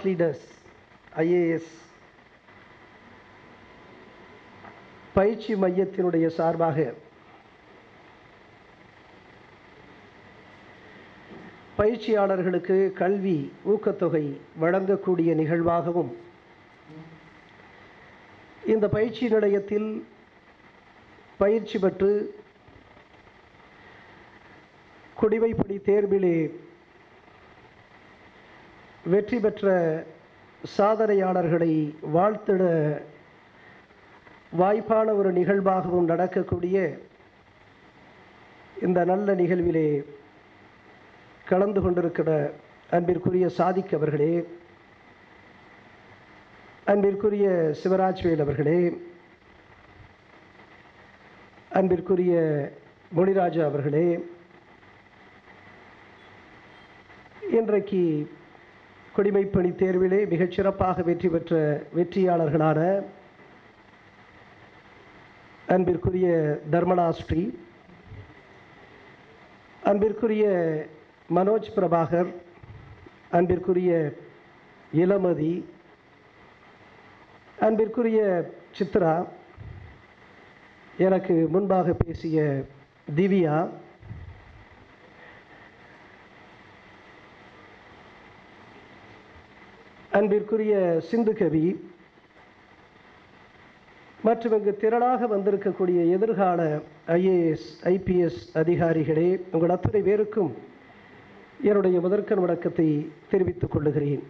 Smart Leaders IAS பயிற்சி மையத்தினுடைய சார்பாக பயிற்சியாளர்களுக்கு கல்வி ஊக்கத்தொகை வழங்கக்கூடிய நிகழ்வாகவும் இந்த பயிற்சி நிலையத்தில் பயிற்சி பெற்று குடிமைப்பணி தேர்விலே வெற்றி பெற்ற சாதனையாளர்களை வாழ்த்திட வாய்ப்பான ஒரு நிகழ்வாகவும் நடக்கக்கூடிய இந்த நல்ல நிகழ்விலே கலந்து கொண்டிருக்கிற அன்பிற்குரிய சாதிக் அவர்களே, அன்பிற்குரிய சிவராஜ்வேல் அவர்களே, அன்பிற்குரிய மொழிராஜா அவர்களே, இன்றைக்கு குடிமைப்பணி தேர்விலே மிகச்சிறப்பாக வெற்றி பெற்ற வெற்றியாளர்களான அன்பிற்குரிய தர்மலா ஸ்ரீ, அன்பிற்குரிய மனோஜ் பிரபாகர், அன்பிற்குரிய இளமதி, அன்பிற்குரிய சித்ரா, எனக்கு முன்பாக பேசிய திவ்யா, அன்பிற்குரிய சிந்து கவி மற்றும் இங்கு திரளாக வந்திருக்கக்கூடிய எதிர்கால IAS IPS அதிகாரிகளே, உங்கள் அத்தனை பேருக்கும் என்னுடைய முதற்கண் வணக்கத்தை தெரிவித்துக் கொள்ளுகிறேன்.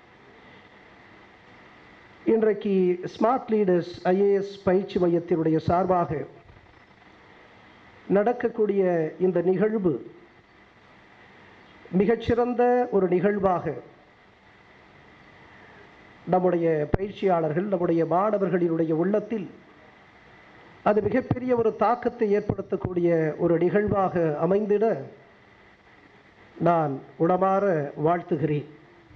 இன்றைக்கு ஸ்மார்ட் லீடர்ஸ் IAS பயிற்சி மையத்தினுடைய சார்பாக நடக்கக்கூடிய இந்த நிகழ்வு மிகச்சிறந்த ஒரு நிகழ்வாக நம்முடைய பயிற்சியாளர்கள், நம்முடைய மாணவர்களினுடைய உள்ளத்தில் அது மிகப்பெரிய ஒரு தாக்கத்தை ஏற்படுத்தக்கூடிய ஒரு நிகழ்வாக அமைந்திட நான் உளமாற வாழ்த்துகிறேன்.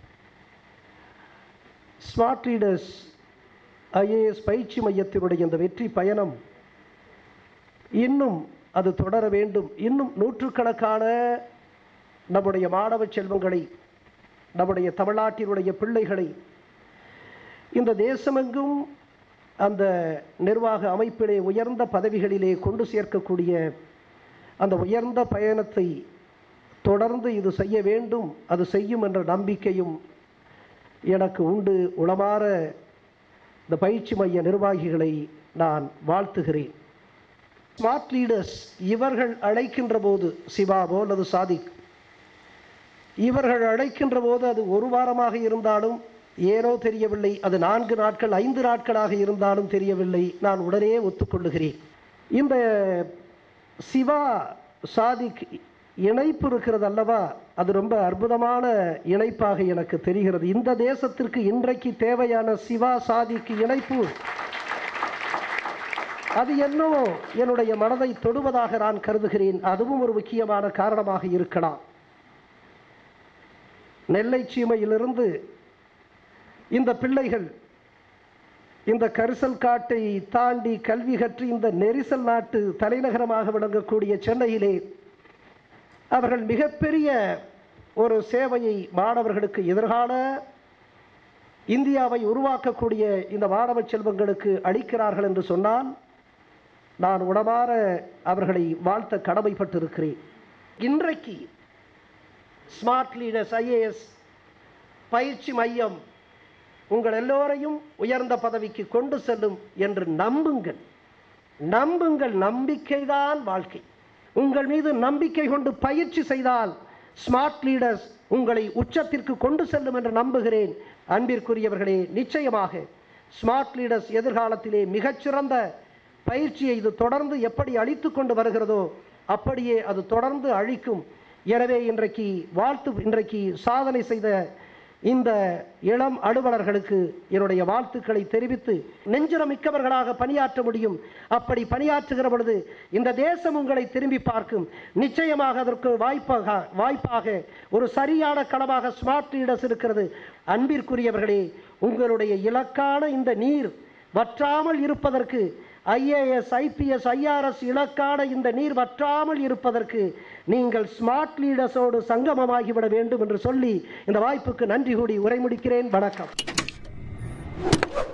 ஸ்மார்ட் லீடர்ஸ் IAS பயிற்சி மையத்தினுடைய இந்த வெற்றி பயணம் இன்னும் அது தொடர வேண்டும். இன்னும் நூற்றுக்கணக்கான நம்முடைய மாணவ செல்வங்களை, நம்முடைய தமிழ்நாட்டினுடைய பிள்ளைகளை இந்த தேசமெங்கும் அந்த நிர்வாக அமைப்பிலே உயர்ந்த பதவிகளிலே கொண்டு சேர்க்கக்கூடிய அந்த உயர்ந்த பயணத்தை தொடர்ந்து இது செய்ய வேண்டும், அது செய்யும் என்ற நம்பிக்கையும் எனக்கு உண்டு. உளமாற இந்த பயிற்சி மைய நிர்வாகிகளை நான் வாழ்த்துகிறேன். ஸ்மார்ட் லீடர்ஸ் இவர்கள் அழைக்கின்ற போது, சிவாவோ அல்லது சாதிக் இவர்கள் அழைக்கின்ற போது அது ஒரு வாரமாக இருந்தாலும் ஏனோ தெரியவில்லை, அது 4 நாட்கள் 5 நாட்களாக இருந்தாலும் தெரியவில்லை, நான் உடனே ஒத்துக்கொள்ளுகிறேன். இந்த சிவா சாதிக் இணைப்பு இருக்கிறது அல்லவா, அது ரொம்ப அற்புதமான இணைப்பாக எனக்கு தெரிகிறது. இந்த தேசத்திற்கு இன்றைக்கு தேவையான சிவா சாதிக் இணைப்பு, அது என்னவோ என்னுடைய மனதை தொடுவதாக நான் கருதுகிறேன். அதுவும் ஒரு முக்கியமான காரணமாக இருக்கலாம். நெல்லை சீமையிலிருந்து இந்த பிள்ளைகள் இந்த கரிசல் காட்டை தாண்டி கல்வி கற்று இந்த நெரிசல் நாட்டு தலைநகரமாக விளங்கக்கூடிய சென்னையிலே அவர்கள் மிகப்பெரிய ஒரு சேவையை மாணவர்களுக்கு, எதிர்கால இந்தியாவை உருவாக்கக்கூடிய இந்த மாணவ செல்வங்களுக்கு அளிக்கிறார்கள் என்று சொன்னால் நான் உளமாற அவர்களை வாழ்த்த கடமைப்பட்டிருக்கிறேன். இன்றைக்கு ஸ்மார்ட் லீடர்ஸ் IAS பயிற்சி மையம் உங்கள் எல்லோரையும் உயர்ந்த பதவிக்கு கொண்டு செல்லும் என்று நம்புங்கள். நம்புங்கள், நம்பிக்கைதான் வாழ்க்கை. உங்கள் மீது நம்பிக்கை கொண்டு பயிற்சி செய்தால் ஸ்மார்ட் லீடர்ஸ் உங்களை உச்சத்திற்கு கொண்டு செல்லும் என்று நம்புகிறேன். அன்பிற்குரியவர்களே, நிச்சயமாக ஸ்மார்ட் லீடர்ஸ் எதிர்காலத்திலே மிகச்சிறந்த பயிற்சியை இது தொடர்ந்து எப்படி அளித்து கொண்டு வருகிறதோ அப்படியே அது தொடர்ந்து அளிக்கும். எனவே இன்றைக்கு சாதனை செய்த இந்த இளம் அலுவலர்களுக்கு என்னுடைய வாழ்த்துக்களை தெரிவித்து, நெஞ்சுரமிக்கவர்களாக பணியாற்ற முடியும். அப்படி பணியாற்றுகிற பொழுது இந்த தேசம் உங்களை திரும்பி பார்க்கும். நிச்சயமாக அதற்கு வாய்ப்பாக ஒரு சரியான களமாக ஸ்மார்ட் லீடர்ஸ் இருக்கிறது. அன்பிற்குரியவர்களே, உங்களுடைய இலக்கான இந்த நீர் வற்றாமல் இருப்பதற்கு IAS IPS IRS இலக்கான இந்த நீர் வற்றாமல் இருப்பதற்கு நீங்கள் ஸ்மார்ட் லீடர்ஸோடு சங்கமமாகிவிட வேண்டும் என்று சொல்லி இந்த வாய்ப்புக்கு நன்றி கூடி உரை முடிக்கிறேன். வணக்கம்.